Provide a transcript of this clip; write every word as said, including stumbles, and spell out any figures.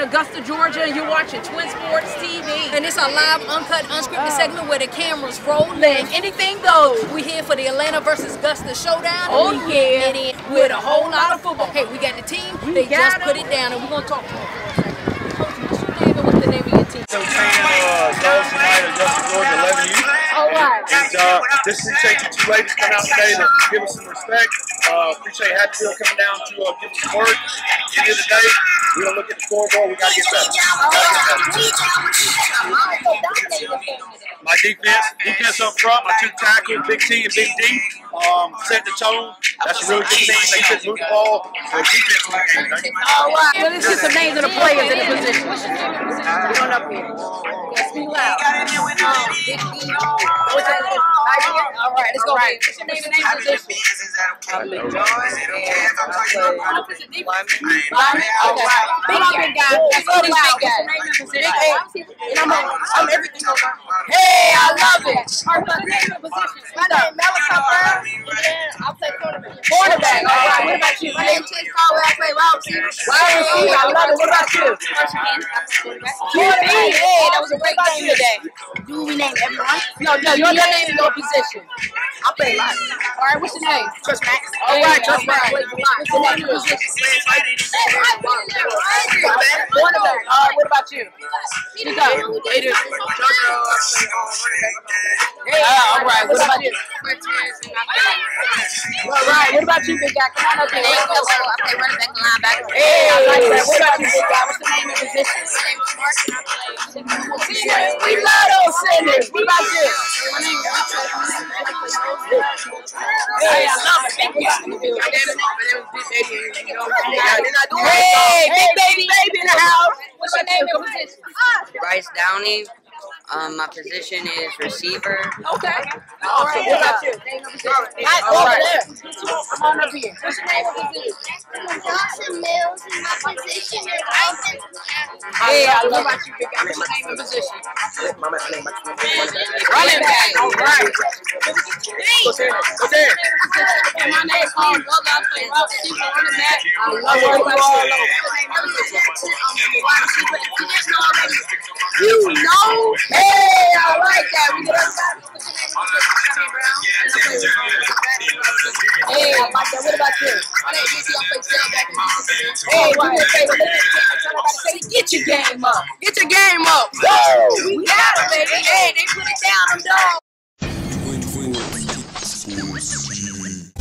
Augusta, Georgia, and you're watching Twin Sports T V. And it's a live, uncut, unscripted uh, segment where the cameras rolling. Anything goes. We here for the Atlanta versus Augusta Showdown. Oh yeah. Get in with a whole lot of football. Hey, we got the team. We they just em. put it down, and we're gonna talk to them for a second. Coach, what's your name and what's the name of your team? So, team uh, goes tonight, Augusta, Georgia, eleven U. All right. And uh, just appreciate you two ladies coming out today to give us some respect. Uh, appreciate Hatfield coming down to uh, give us some work. At the end of the day, we don't look at the scoreboard, we got to get better. My defense, defense up front, my two tackles, Big T and Big D, um, set the tone. That's a really good team. They couldn't move the ball. So defense was the game. All right. Well, let's get some names of the players in the position. We're on up here. Yes, be loud. Um, Big D. What's your name? All right, let's go. Right. What's your name and name position? I'm Big John, and I play lineman. All right. Big big guy. That's all these big guys. Big A. And I'm, I'm everything over. Hey, I love it. All right, what's your name and position? My name is Malachi Brown, and I play cornerback. Cornerback. All right. What about you? My name is Chase Caldwell. I play wide receiver. Wide receiver. I love it. What about you? Quarterback. Hey, that was a great game today. Do we name everyone? No, no. Your name and your position. I play lineman. All right. What's your name? Trust Max. All right. Trust Max. What's your name and position? Cornerback. All right. What about you? You go. Hey, all right. What about you? All right. What about you, big guy? Come on up here. I play running back and linebacker. Hey, I like that. What about you, big guy? What's the name and position? We love those senders. What about you? Hey, I love it. Big Hey, big baby, baby in the house. What's your name and position? Bryce Downey. Um, my position is receiver. Okay. All right. What about you? Right over there. Come on up here. What's your name and position? Johnson Mills, and my position is right. Hey, I love about you, big guy. What's your name and position? Running back. All right. What's there? What's there? And my name is Paul Butler. I play wide receiver, running back. I love it. What's your name and position? You know? Hey, I like that. We get Hey, I like that. What about you? Hey, what do you say? Say, get your game up. Get your game up. Woo! We got it, baby. Hey, they put it down, them dogs.